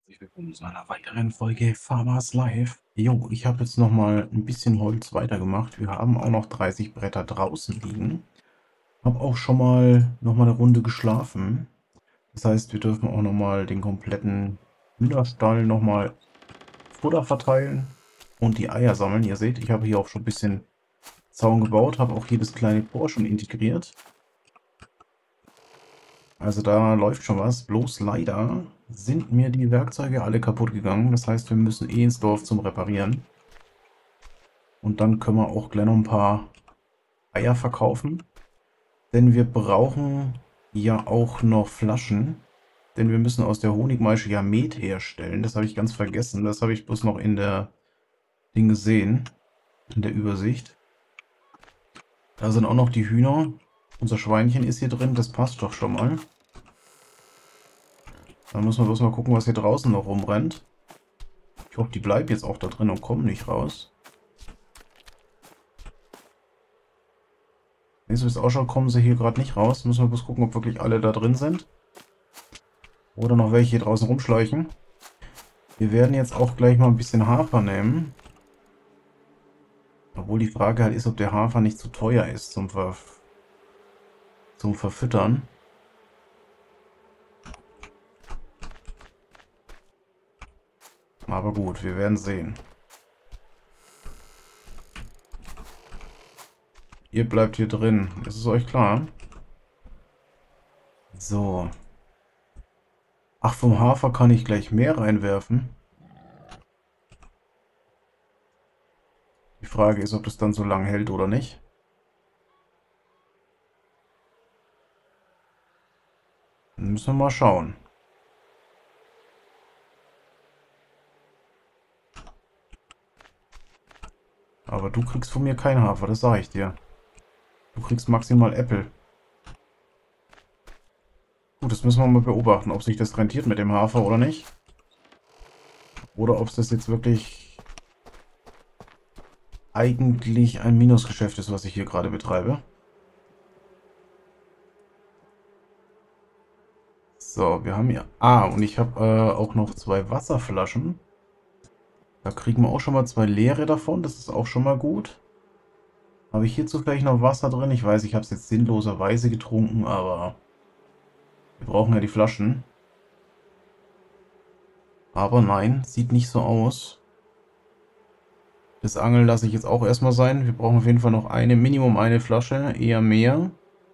Herzlich willkommen zu einer weiteren Folge Farmers Life. Jo, ich habe jetzt noch mal ein bisschen Holz weitergemacht. Wir haben auch noch 30 Bretter draußen liegen. Habe auch schon mal noch mal eine Runde geschlafen. Das heißt, wir dürfen auch noch mal den kompletten Hühnerstall noch mal Futter verteilen und die Eier sammeln. Ihr seht, ich habe hier auch schon ein bisschen Zaun gebaut, habe auch hier das kleine Tor schon integriert. Also da läuft schon was. Bloß leider sind mir die Werkzeuge alle kaputt gegangen. Das heißt, wir müssen eh ins Dorf zum Reparieren. Und dann können wir auch gleich noch ein paar Eier verkaufen. Denn wir brauchen ja auch noch Flaschen. Denn wir müssen aus der Honigmaische ja Met herstellen. Das habe ich ganz vergessen. Das habe ich bloß noch in der Ding gesehen. In der Übersicht. Da sind auch noch die Hühner. Unser Schweinchen ist hier drin. Das passt doch schon mal. Dann müssen wir bloß mal gucken, was hier draußen noch rumrennt. Ich hoffe, die bleiben jetzt auch da drin und kommen nicht raus. Wie es ausschaut, kommen sie hier gerade nicht raus. Müssen wir bloß gucken, ob wirklich alle da drin sind. Oder noch welche hier draußen rumschleichen. Wir werden jetzt auch gleich mal ein bisschen Hafer nehmen. Obwohl die Frage halt ist, ob der Hafer nicht zu teuer ist zum Verfüttern. Aber gut, wir werden sehen. Ihr bleibt hier drin. Ist es euch klar? So. Ach, vom Hafer kann ich gleich mehr reinwerfen. Die Frage ist, ob das dann so lange hält oder nicht. Dann müssen wir mal schauen. Aber du kriegst von mir kein Hafer, das sage ich dir. Du kriegst maximal Äpfel. Gut, das müssen wir mal beobachten, ob sich das rentiert mit dem Hafer oder nicht. Oder ob es das jetzt wirklich eigentlich ein Minusgeschäft ist, was ich hier gerade betreibe. So, wir haben hier... Ah, und ich habe auch noch 2 Wasserflaschen. Da kriegen wir auch schon mal 2 leere davon. Das ist auch schon mal gut. Habe ich hier zufällig noch Wasser drin? Ich weiß, ich habe es jetzt sinnloserweise getrunken, aber wir brauchen ja die Flaschen. Aber nein, sieht nicht so aus. Das Angeln lasse ich jetzt auch erstmal sein. Wir brauchen auf jeden Fall noch Minimum eine Flasche, eher mehr.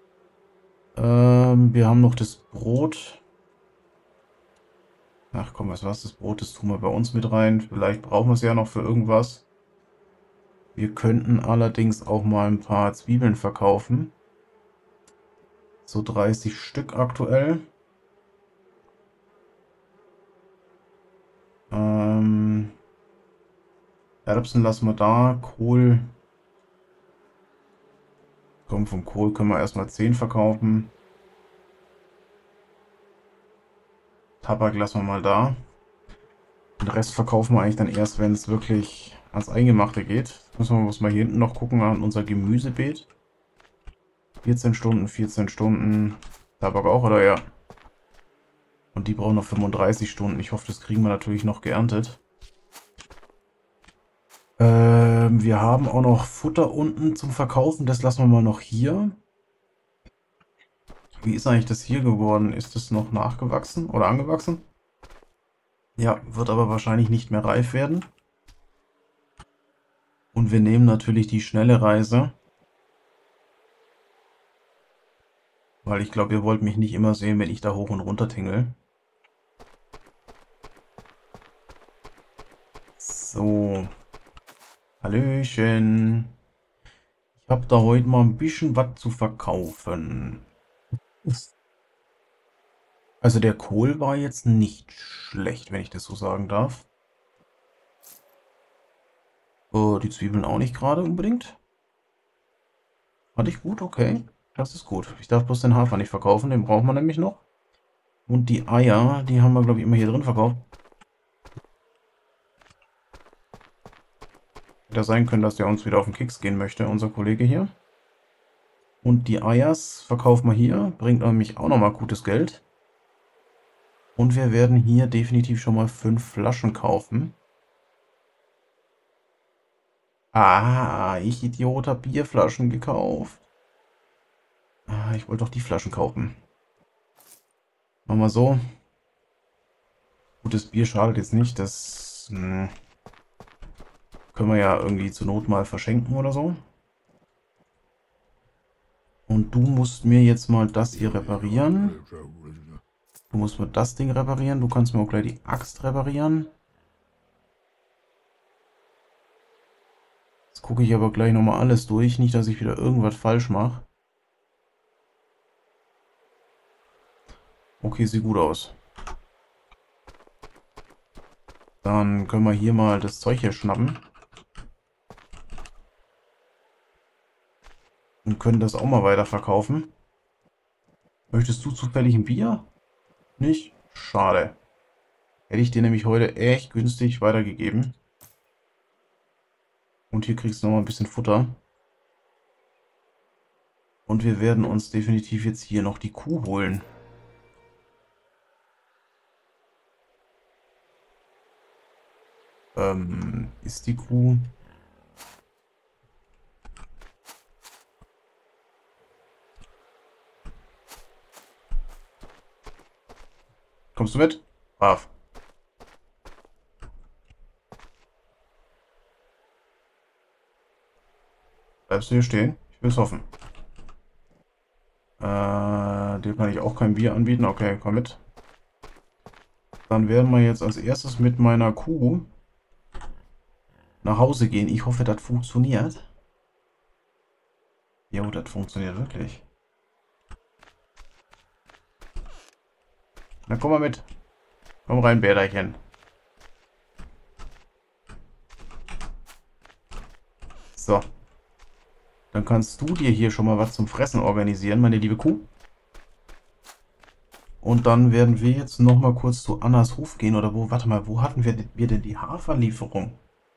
Wir haben noch das Brot. Ach komm, weißt du was, das Brot, das tun wir bei uns mit rein. Vielleicht brauchen wir es ja noch für irgendwas. Wir könnten allerdings auch mal ein paar Zwiebeln verkaufen. So 30 Stück aktuell. Erbsen lassen wir da. Kohl. Komm, vom Kohl können wir erstmal 10 verkaufen. Tabak lassen wir mal da. Den Rest verkaufen wir eigentlich dann erst, wenn es wirklich ans Eingemachte geht. Müssen wir mal hier hinten noch gucken an unser Gemüsebeet. 14 Stunden, 14 Stunden. Tabak auch, oder ja? Und die brauchen noch 35 Stunden. Ich hoffe, das kriegen wir natürlich noch geerntet. Wir haben auch noch Futter unten zum Verkaufen. Das lassen wir mal noch hier. Wie ist eigentlich das hier geworden? Ist das noch nachgewachsen oder angewachsen? Ja, wird aber wahrscheinlich nicht mehr reif werden. Und wir nehmen natürlich die schnelle Reise. Weil ich glaube, ihr wollt mich nicht immer sehen, wenn ich da hoch und runter tingle. So. Hallöchen. Ich habe da heute mal ein bisschen was zu verkaufen. Also der Kohl war jetzt nicht schlecht, wenn ich das so sagen darf. Die Zwiebeln auch nicht gerade unbedingt. Fand ich gut, okay. Das ist gut. Ich darf bloß den Hafer nicht verkaufen, den brauchen wir nämlich noch. Und die Eier, die haben wir, glaube ich, immer hier drin verkauft. Hätte sein können, dass der uns wieder auf den Keks gehen möchte, unser Kollege hier. Und die Eiers verkaufen wir hier. Bringt nämlich auch nochmal gutes Geld. Und wir werden hier definitiv schon mal 5 Flaschen kaufen. Ah, ich Idiot, hab Bierflaschen gekauft. Ah, ich wollte doch die Flaschen kaufen. Machen wir so. Gutes Bier schadet jetzt nicht. Das können wir ja irgendwie zur Not mal verschenken oder so. Und du musst mir jetzt mal das hier reparieren. Du musst mir das Ding reparieren. Du kannst mir auch gleich die Axt reparieren. Jetzt gucke ich aber gleich nochmal alles durch. Nicht, dass ich wieder irgendwas falsch mache. Okay, sieht gut aus. Dann können wir hier mal das Zeug hier schnappen. Und können das auch mal weiterverkaufen. Möchtest du zufällig ein Bier? Nicht? Schade. Hätte ich dir nämlich heute echt günstig weitergegeben. Und hier kriegst du noch mal ein bisschen Futter. Und wir werden uns definitiv jetzt hier noch die Kuh holen. Ist die Kuh... Kommst du mit? Brav. Bleibst du hier stehen? Ich will es hoffen. Dir kann ich auch kein Bier anbieten. Okay, komm mit. Dann werden wir jetzt als erstes mit meiner Kuh nach Hause gehen. Ich hoffe, das funktioniert. Jo, das funktioniert wirklich. Na, komm mal mit. Komm rein, Bärderchen. So. Dann kannst du dir hier schon mal was zum Fressen organisieren, meine liebe Kuh. Und dann werden wir jetzt noch mal kurz zu Annas Hof gehen. Oder wo, warte mal, wo hatten wir denn die Haferlieferung?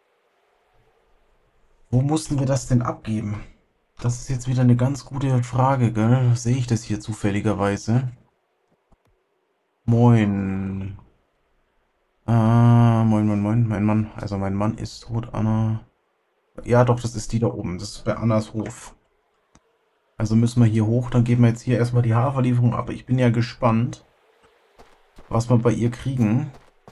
Wo mussten wir das denn abgeben? Das ist jetzt wieder eine ganz gute Frage, gell? Sehe ich das hier zufälligerweise? Moin. Moin, moin, moin. Mein Mann, also mein Mann ist tot, Anna. Ja, doch, das ist die da oben. Das ist bei Annas Hof. Also müssen wir hier hoch. Dann geben wir jetzt hier erstmal die Haferlieferung ab. Ich bin ja gespannt, was wir bei ihr kriegen.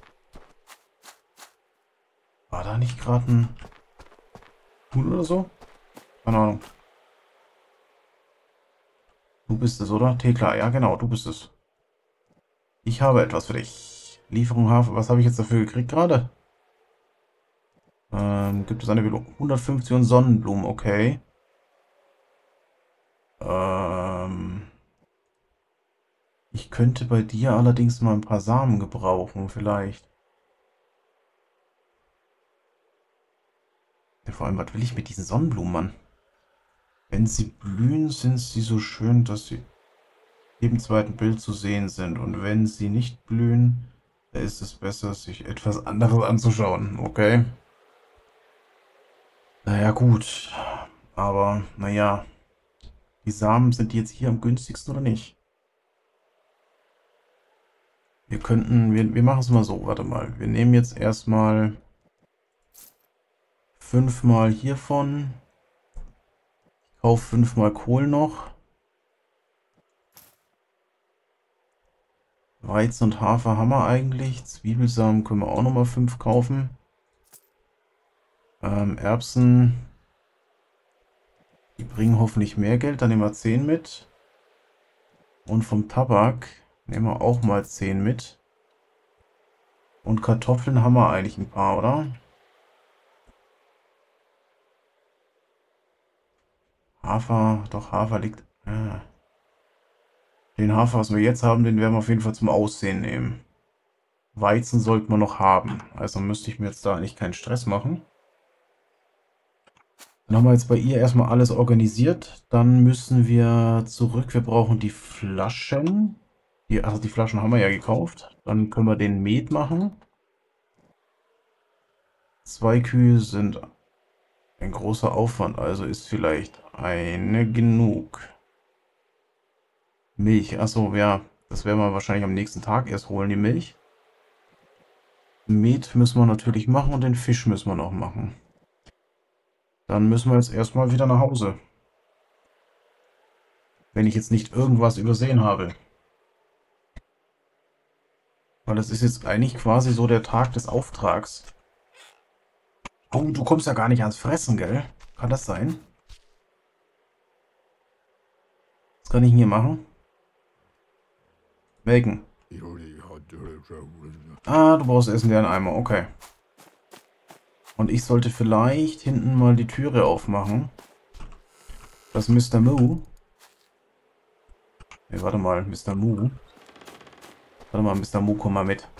War da nicht gerade ein Huhn oder so? Keine Ahnung. Du bist es, oder? Thekla, ja genau, du bist es. Ich habe etwas für dich. Lieferung Hafer. Was habe ich jetzt dafür gekriegt gerade? Gibt es eine Belohnung? 150 und Sonnenblumen, okay. Ich könnte bei dir allerdings mal ein paar Samen gebrauchen, vielleicht. Ja, vor allem, was will ich mit diesen Sonnenblumen, Mann? Wenn sie blühen, sind sie so schön, dass sie im zweiten Bild zu sehen sind. Und wenn sie nicht blühen, da ist es besser, sich etwas anderes anzuschauen. Okay. Naja, gut. Aber, naja, die Samen, sind die jetzt hier am günstigsten oder nicht? Wir könnten, wir machen es mal so, warte mal. Wir nehmen jetzt erstmal 5 mal hiervon. Ich kaufe 5 mal Kohl noch. Weizen und Hafer haben wir eigentlich. Zwiebelsamen können wir auch nochmal 5 kaufen. Erbsen, die bringen hoffentlich mehr Geld. Dann nehmen wir 10 mit. Und vom Tabak nehmen wir auch mal 10 mit. Und Kartoffeln haben wir eigentlich ein paar, oder? Hafer, doch Hafer liegt... Ja. Den Hafer, was wir jetzt haben, den werden wir auf jeden Fall zum Aussehen nehmen. Weizen sollten wir noch haben. Also müsste ich mir jetzt da eigentlich keinen Stress machen. Dann haben wir jetzt bei ihr erstmal alles organisiert. Dann müssen wir zurück. Wir brauchen die Flaschen. Also die Flaschen haben wir ja gekauft. Dann können wir den Met machen. 2 Kühe sind ein großer Aufwand, also ist vielleicht eine genug. Milch, achso, ja. Das werden wir wahrscheinlich am nächsten Tag erst holen, die Milch. Met müssen wir natürlich machen und den Fisch müssen wir noch machen. Dann müssen wir jetzt erstmal wieder nach Hause. Wenn ich jetzt nicht irgendwas übersehen habe. Weil das ist jetzt eigentlich quasi so der Tag des Auftrags. Oh, du kommst ja gar nicht ans Fressen, gell? Kann das sein? Was kann ich denn hier machen? Melken. Ah, du brauchst Essen, der in Eimer. Okay. Und ich sollte vielleicht hinten mal die Türe aufmachen. Das Mr. Moo. Nee, warte mal, Mr. Moo. Warte mal, Mr. Moo, komm mal mit.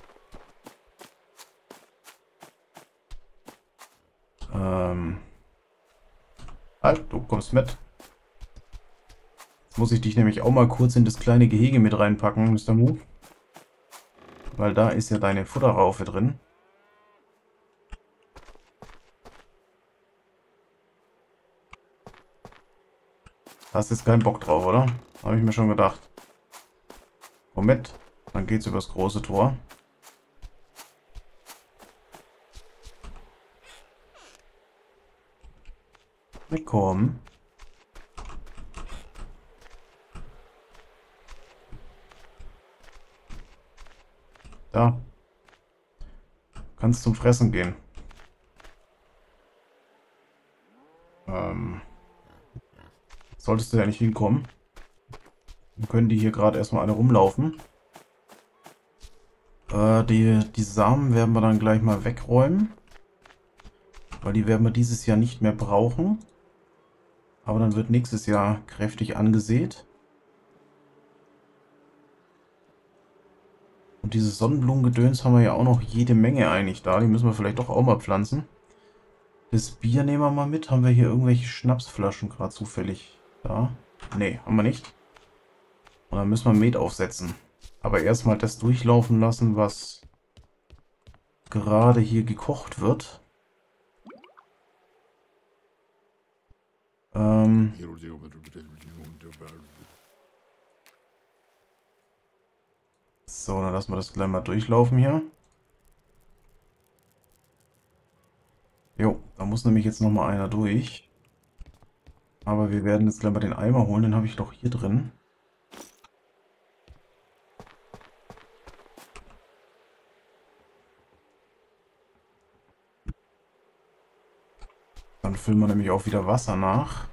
Halt, du kommst mit. Jetzt muss ich dich nämlich auch mal kurz in das kleine Gehege mit reinpacken, Mr. Moo. Weil da ist ja deine Futterraufe drin. Da hast jetzt keinen Bock drauf, oder? Habe ich mir schon gedacht. Komm mit. Dann geht's übers große Tor. Willkommen. Da. Kannst zum Fressen gehen. Solltest du ja nicht hinkommen. Dann können die hier gerade erstmal alle rumlaufen. Die Samen werden wir dann gleich mal wegräumen. Weil die werden wir dieses Jahr nicht mehr brauchen. Aber dann wird nächstes Jahr kräftig angesät. Und dieses Sonnenblumengedöns haben wir ja auch noch jede Menge eigentlich da. Die müssen wir vielleicht doch auch mal pflanzen. Das Bier nehmen wir mal mit. Haben wir hier irgendwelche Schnapsflaschen gerade zufällig da? Nee, haben wir nicht. Und dann müssen wir Met aufsetzen. Aber erstmal das durchlaufen lassen, was gerade hier gekocht wird. So, dann lassen wir das gleich mal durchlaufen hier. Jo, da muss nämlich jetzt noch mal einer durch. Aber wir werden jetzt gleich mal den Eimer holen, den habe ich doch hier drin. Dann füllen wir nämlich auch wieder Wasser nach.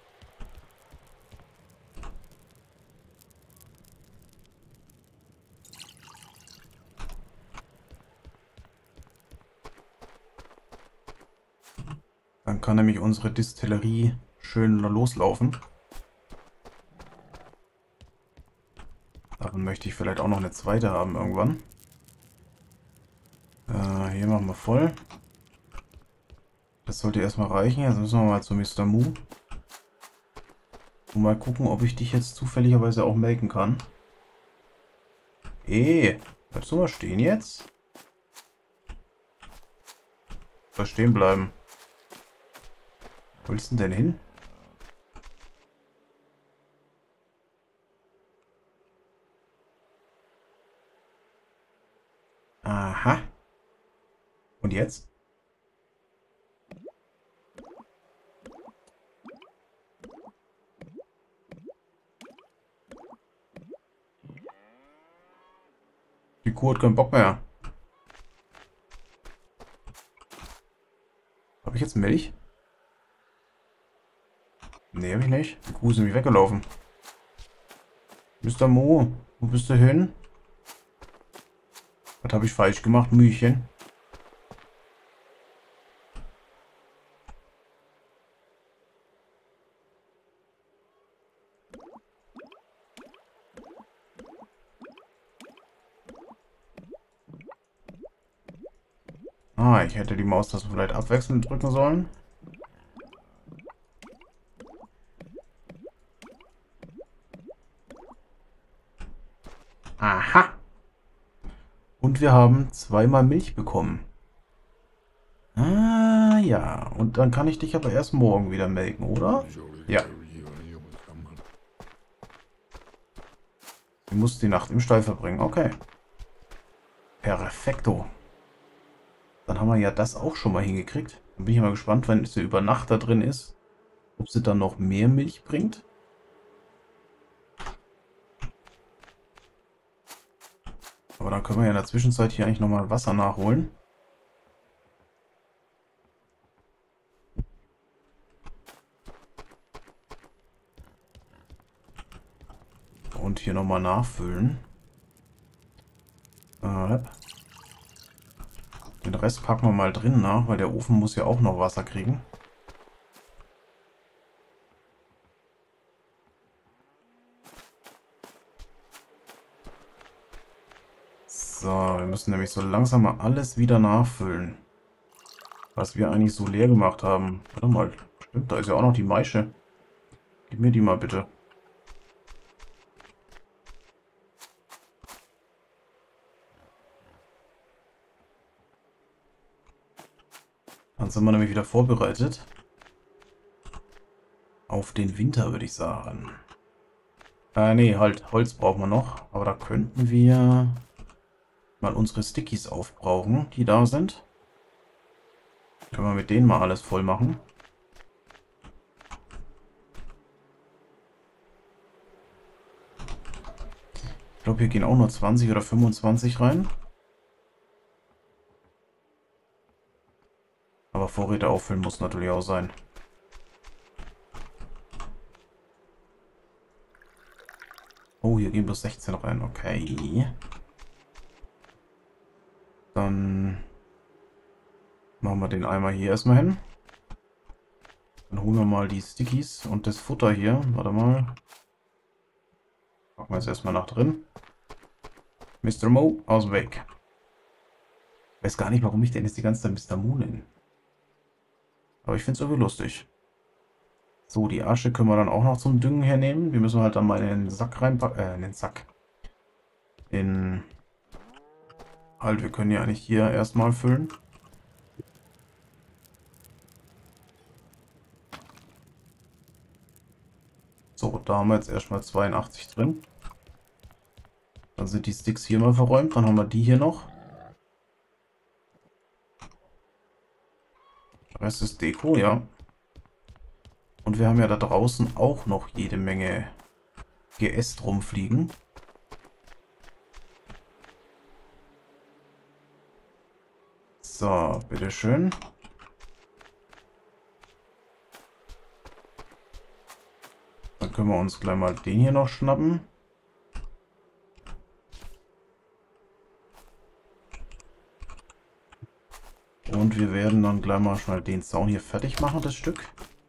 Dann kann nämlich unsere Distillerie schön loslaufen. Davon möchte ich vielleicht auch noch eine zweite haben irgendwann. Hier machen wir voll. Das sollte erstmal reichen. Jetzt müssen wir mal zu Mr. Moo. Und mal gucken, ob ich dich jetzt zufälligerweise auch melken kann. Bleibst du mal stehen jetzt? Da stehen bleiben. Wo willst du denn hin? Aha. Und jetzt? Die Kuh hat keinen Bock mehr. Habe ich jetzt Milch? Nee, habe ich nicht. Die Kuh ist nämlich weggelaufen. Mr. Mo, wo bist du hin? Was habe ich falsch gemacht, Mühchen? Ah, ich hätte die Maustaste vielleicht abwechselnd drücken sollen. Aha. Und wir haben zweimal Milch bekommen. Ah, ja. Und dann kann ich dich aber erst morgen wieder melken, oder? Ja. Du musst die Nacht im Stall verbringen. Okay. Perfekto. Dann haben wir ja das auch schon mal hingekriegt. Dann bin ich mal gespannt, wenn sie über Nacht da drin ist, ob sie dann noch mehr Milch bringt. Aber dann können wir ja in der Zwischenzeit hier eigentlich nochmal Wasser nachholen. Und hier nochmal nachfüllen. Den Rest packen wir mal drin nach, weil der Ofen muss ja auch noch Wasser kriegen. So, wir müssen nämlich so langsam mal alles wieder nachfüllen. Was wir eigentlich so leer gemacht haben. Warte mal, stimmt, da ist ja auch noch die Maische. Gib mir die mal bitte. Dann sind wir nämlich wieder vorbereitet. Auf den Winter, würde ich sagen. Nee, halt, Holz brauchen wir noch. Aber da könnten wir mal unsere Stickies aufbrauchen, die da sind. Können wir mit denen mal alles voll machen. Ich glaube, hier gehen auch nur 20 oder 25 rein. Aber Vorräte auffüllen muss natürlich auch sein. Oh, hier gehen bloß 16 rein. Okay. Dann machen wir den Eimer hier erstmal hin. Dann holen wir mal die Stickies und das Futter hier. Warte mal. Packen wir jetzt erstmal nach drin. Mr. Mo, aus dem Weg. Ich weiß gar nicht, warum ich denn jetzt die ganze Zeit Mr. Mo nenne. Aber ich finde es irgendwie lustig. So, die Asche können wir dann auch noch zum Düngen hernehmen. Die müssen wir halt dann mal in den Sack reinpacken. In den Sack. Halt, wir können ja eigentlich hier erstmal füllen. So, da haben wir jetzt erstmal 82 drin. Dann sind die Sticks hier mal verräumt. Dann haben wir die hier noch. Der Rest ist Deko, ja. Und wir haben ja da draußen auch noch jede Menge Geäst rumfliegen. So, bitteschön. Dann können wir uns gleich mal den hier noch schnappen. Und wir werden dann gleich mal schnell den Zaun hier fertig machen, das Stück.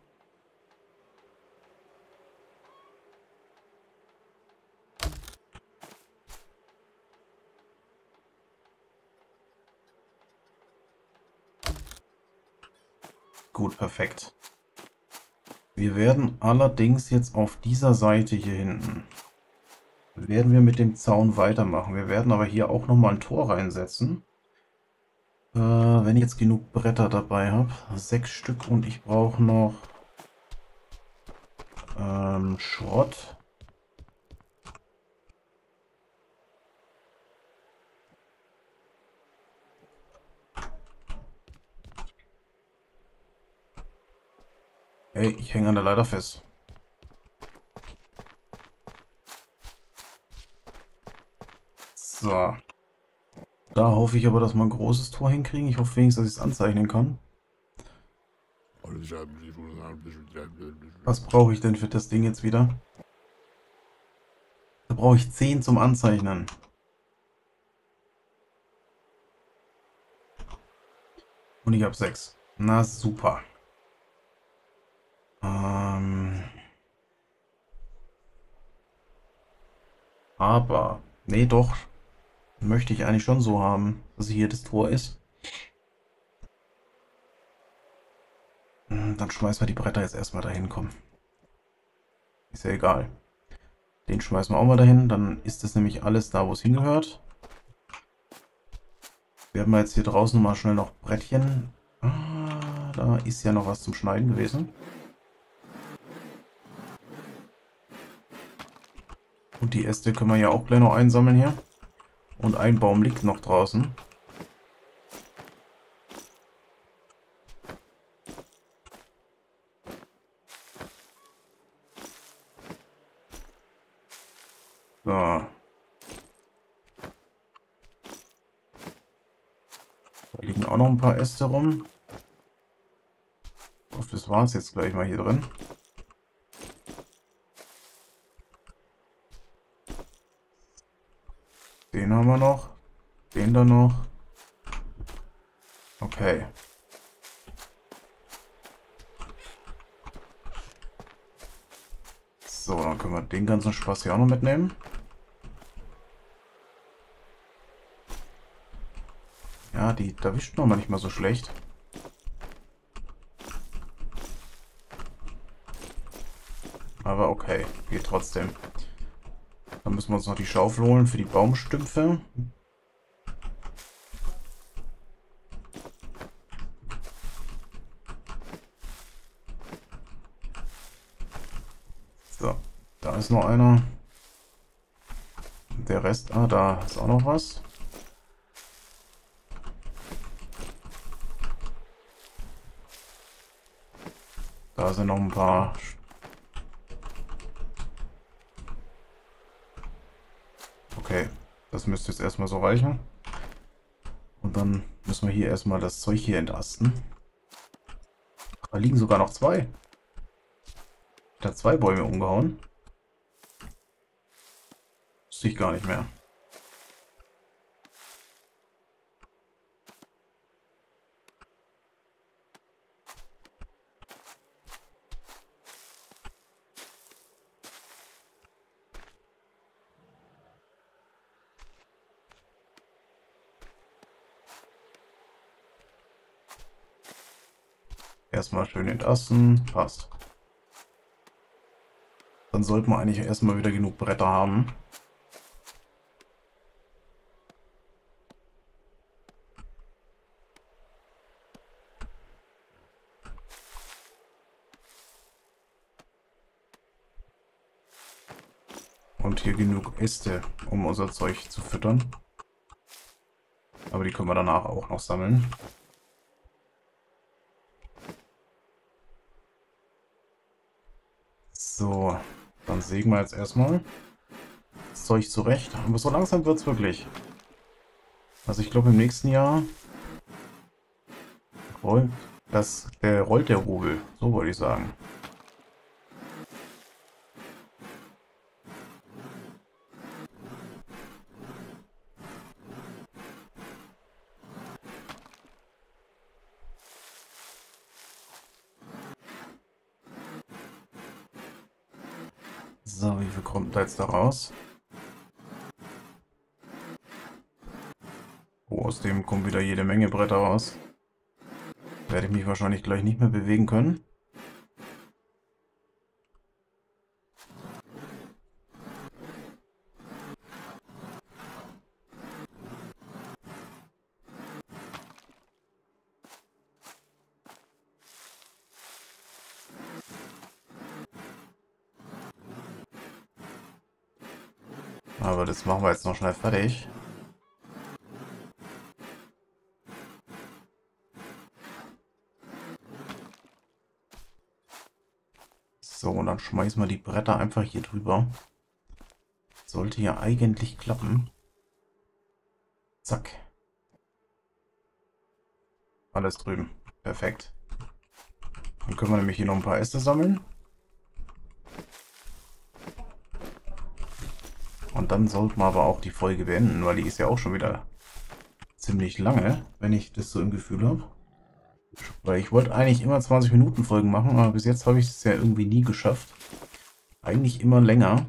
Gut, perfekt. Wir werden allerdings jetzt auf dieser Seite hier hinten, werden wir mit dem Zaun weitermachen. Wir werden aber hier auch nochmal ein Tor reinsetzen. Wenn ich jetzt genug Bretter dabei habe, 6 Stück und ich brauche noch Schrott. Ey, ich hänge an der Leiter fest. So. Da hoffe ich aber, dass wir ein großes Tor hinkriegen. Ich hoffe wenigstens, dass ich es anzeichnen kann. Was brauche ich denn für das Ding jetzt wieder? Da brauche ich 10 zum Anzeichnen. Und ich habe 6. Na super. Aber, nee doch, möchte ich eigentlich schon so haben, dass hier das Tor ist. Dann schmeißen wir die Bretter jetzt erstmal dahin, kommen. Ist ja egal. Den schmeißen wir auch mal dahin, dann ist das nämlich alles da, wo es hingehört. Werden wir jetzt hier draußen mal schnell noch Brettchen. Ah, da ist ja noch was zum Schneiden gewesen. Und die Äste können wir ja auch gleich noch einsammeln hier. Und ein Baum liegt noch draußen. So. Da liegen auch noch ein paar Äste rum. Ich hoffe, das war es jetzt gleich mal hier drin. Den haben wir noch. Den da noch. Okay. So, dann können wir den ganzen Spaß hier auch noch mitnehmen. Ja, die erwischt man nicht mal so schlecht. Aber okay, geht trotzdem. Dann müssen wir uns noch die Schaufel holen für die Baumstümpfe. So, da ist noch einer. Der Rest, da ist auch noch was. Da sind noch ein paar. Okay, das müsste jetzt erstmal so reichen. Und dann müssen wir hier erstmal das Zeug hier entasten. Da liegen sogar noch zwei. Ich habe 2 Bäume umgehauen. Wusste ich gar nicht mehr. Erstmal schön entasten. Passt. Dann sollten wir eigentlich erstmal wieder genug Bretter haben. Und hier genug Äste, um unser Zeug zu füttern. Aber die können wir danach auch noch sammeln. So, dann sägen wir jetzt erstmal das Zeug zurecht. Aber so langsam wird es wirklich. Also ich glaube im nächsten Jahr rollt rollt der Rubel. So wollte ich sagen. So, wie viel kommt da jetzt da raus? Oh, aus dem kommt wieder jede Menge Bretter raus. Werde ich mich wahrscheinlich gleich nicht mehr bewegen können. Aber das machen wir jetzt noch schnell fertig. So, und dann schmeißen wir die Bretter einfach hier drüber. Sollte ja eigentlich klappen. Zack. Alles drüben. Perfekt. Dann können wir nämlich hier noch ein paar Äste sammeln. Und dann sollten wir aber auch die Folge beenden, weil die ist ja auch schon wieder ziemlich lange, wenn ich das so im Gefühl habe. Weil ich wollte eigentlich immer 20 Minuten Folgen machen, aber bis jetzt habe ich es ja irgendwie nie geschafft. Eigentlich immer länger.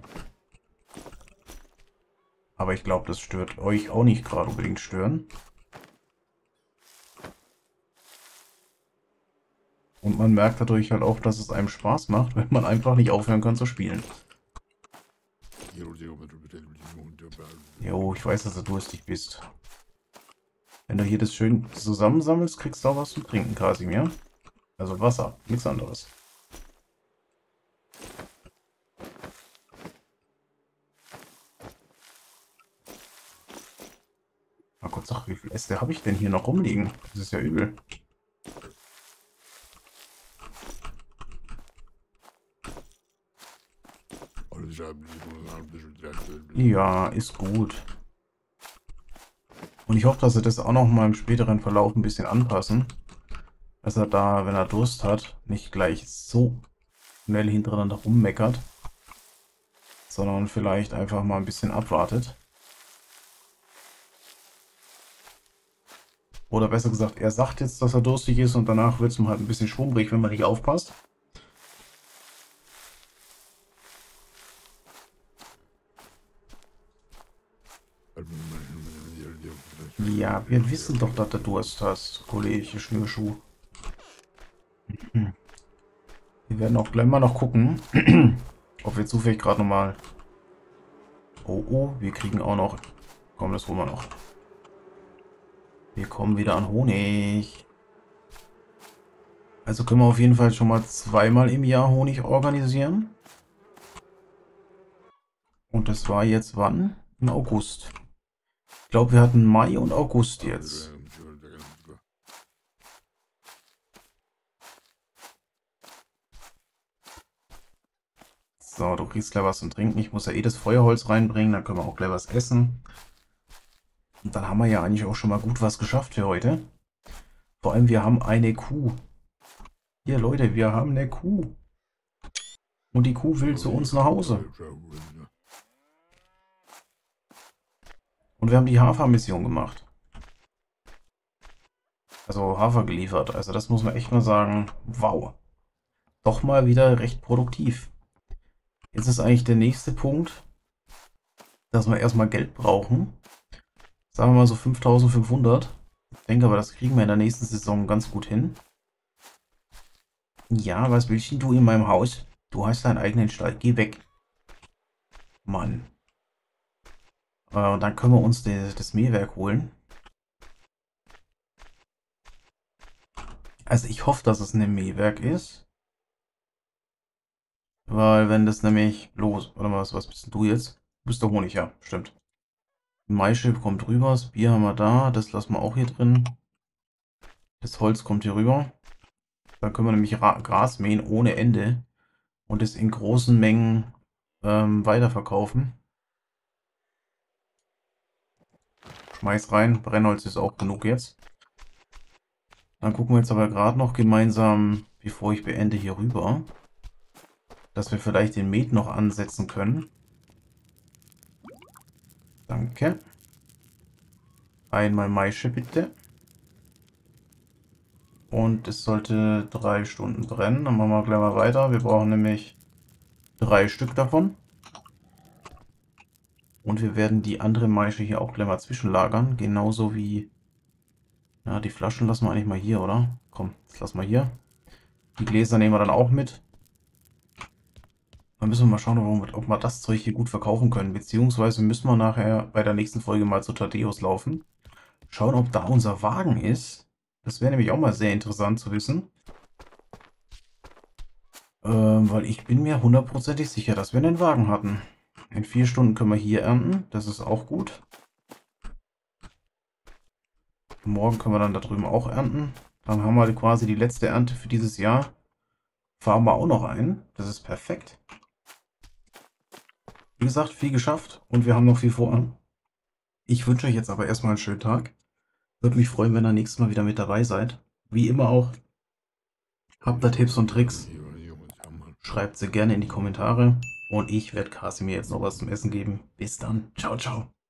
Aber ich glaube, das stört euch auch nicht gerade unbedingt stören. Und man merkt dadurch halt auch, dass es einem Spaß macht, wenn man einfach nicht aufhören kann zu spielen. Jo, ich weiß, dass du durstig bist. Wenn du hier das schön zusammensammelst, kriegst du auch was zu trinken, Kasimir. Also Wasser, nichts anderes. wie viele Äste habe ich denn hier noch rumliegen? Das ist ja übel. Ja, ist gut. Und ich hoffe, dass sie das auch noch mal im späteren Verlauf ein bisschen anpassen. Dass er da, wenn er Durst hat, nicht gleich so schnell hintereinander rummeckert. Sondern vielleicht einfach mal ein bisschen abwartet. Oder besser gesagt, er sagt jetzt, dass er durstig ist und danach wird es ihm halt ein bisschen schwummrig, wenn man nicht aufpasst. Ja, wir wissen doch, dass du Durst hast, Kollege Schnürschuh. Wir werden auch gleich mal noch gucken, ob wir zufällig gerade nochmal... Oh, oh, wir kriegen auch noch... Komm, das holen wir noch. Wir kommen wieder an Honig. Also können wir auf jeden Fall schon mal zweimal im Jahr Honig organisieren. Und das war jetzt wann? Im August. Ich glaube, wir hatten Mai und August jetzt. So, du kriegst gleich was zum Trinken. Ich muss ja eh das Feuerholz reinbringen, dann können wir auch gleich was essen. Und dann haben wir ja eigentlich auch schon mal gut was geschafft für heute. Vor allem, wir haben eine Kuh. Hier, Leute, wir haben eine Kuh. Und die Kuh will zu uns nach Hause. Und wir haben die Hafermission gemacht. Also Hafer geliefert. Also das muss man echt mal sagen. Wow. Doch mal wieder recht produktiv. Jetzt ist eigentlich der nächste Punkt, dass wir erstmal Geld brauchen. Sagen wir mal so 5.500. Ich denke aber, das kriegen wir in der nächsten Saison ganz gut hin. Ja, was willst denn du in meinem Haus? Du hast deinen eigenen Stall. Geh weg. Mann. Und dann können wir uns das Mähwerk holen. Also ich hoffe, dass es ein Mähwerk ist. Weil wenn das nämlich bloß... Oder was bist denn du jetzt? Du bist der Honig, ja, stimmt. Maische kommt rüber, das Bier haben wir da, das lassen wir auch hier drin. Das Holz kommt hier rüber. Dann können wir nämlich Gras mähen ohne Ende und es in großen Mengen weiterverkaufen. Schmeiß rein, Brennholz ist auch genug jetzt. Dann gucken wir jetzt aber gerade noch gemeinsam, bevor ich beende, hier rüber, dass wir vielleicht den Met noch ansetzen können. Danke. Einmal Maische bitte. Und es sollte 3 Stunden brennen. Dann machen wir gleich mal weiter. Wir brauchen nämlich 3 Stück davon. Und wir werden die andere Maische hier auch gleich mal zwischenlagern. Genauso wie... Ja, die Flaschen lassen wir eigentlich mal hier, oder? Komm, das lassen wir hier. Die Gläser nehmen wir dann auch mit. Dann müssen wir mal schauen, ob wir das Zeug hier gut verkaufen können. Beziehungsweise müssen wir nachher bei der nächsten Folge mal zu Thaddäus laufen. Schauen, ob da unser Wagen ist. Das wäre nämlich auch mal sehr interessant zu wissen. Weil ich bin mir hundertprozentig sicher, dass wir einen Wagen hatten. In 4 Stunden können wir hier ernten. Das ist auch gut. Morgen können wir dann da drüben auch ernten. Dann haben wir quasi die letzte Ernte für dieses Jahr. Fahren wir auch noch ein. Das ist perfekt. Wie gesagt, viel geschafft und wir haben noch viel vor. Ich wünsche euch jetzt aber erstmal einen schönen Tag. Würde mich freuen, wenn ihr nächstes Mal wieder mit dabei seid. Wie immer auch. Habt ihr Tipps und Tricks? Schreibt sie gerne in die Kommentare. Und ich werde Kasimir jetzt noch was zum Essen geben. Bis dann. Ciao, ciao.